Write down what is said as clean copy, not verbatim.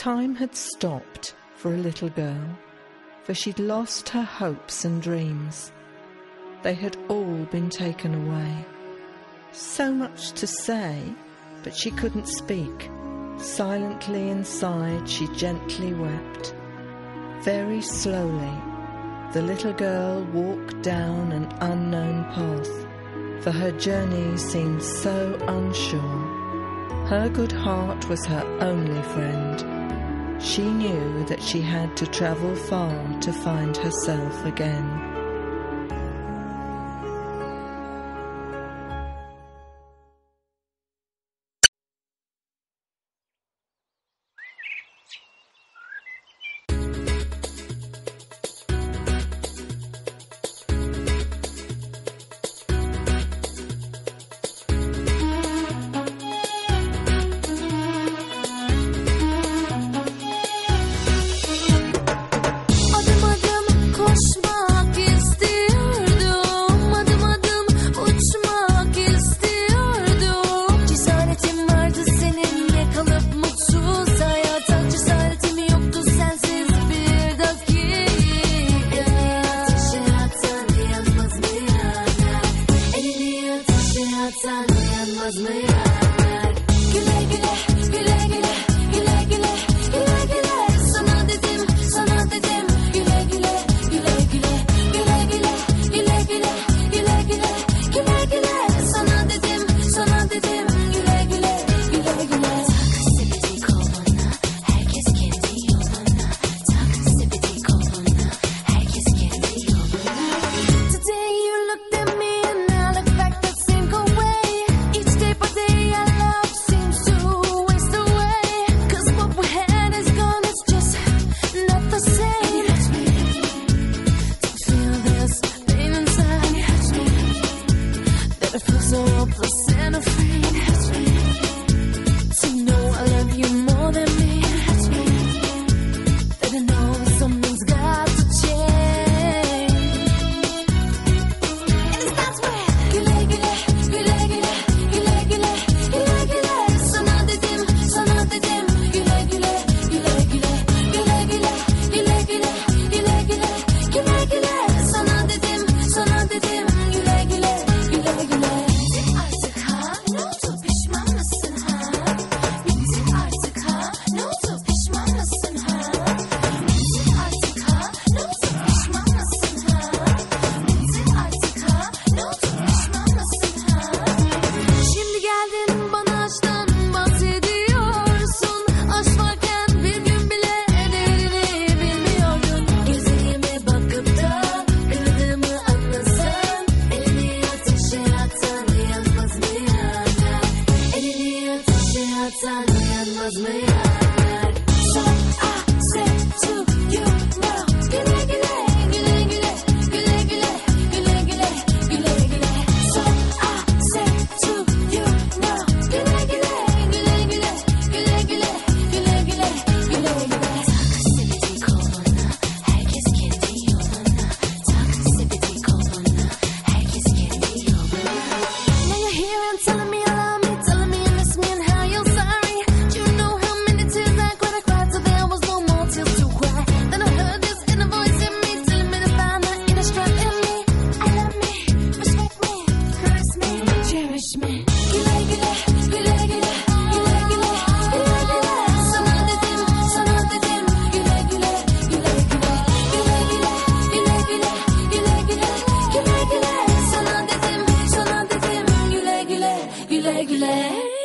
Time had stopped for a little girl, for she'd lost her hopes and dreams. They had all been taken away. So much to say, but she couldn't speak. Silently inside she gently wept. Very slowly the little girl walked down an unknown path, for her journey seemed so unsure. Her good heart was her only friend. She knew that she had to travel far to find herself again. Güle güle.